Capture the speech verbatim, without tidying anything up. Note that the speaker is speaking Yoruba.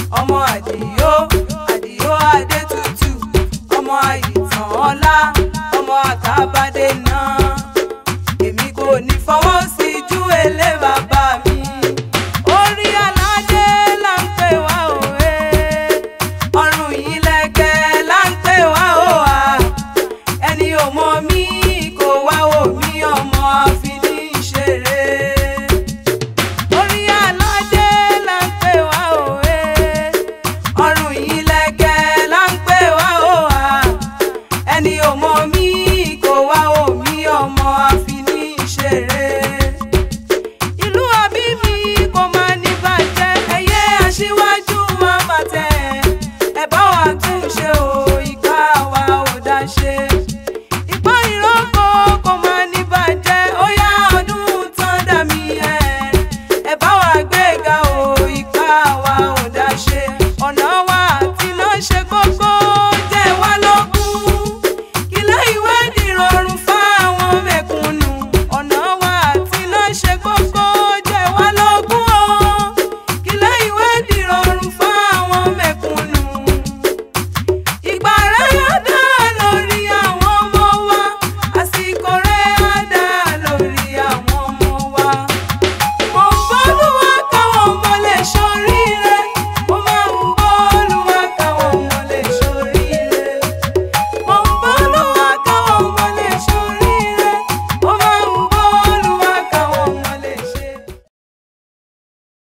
ọmọ Àdìó Àdìó Adétutù ọmọ Àyìtàn ọlá ọmọ Àtàbàdé náà èmi kò ní fọwọ́ sí ju èlé bàbá.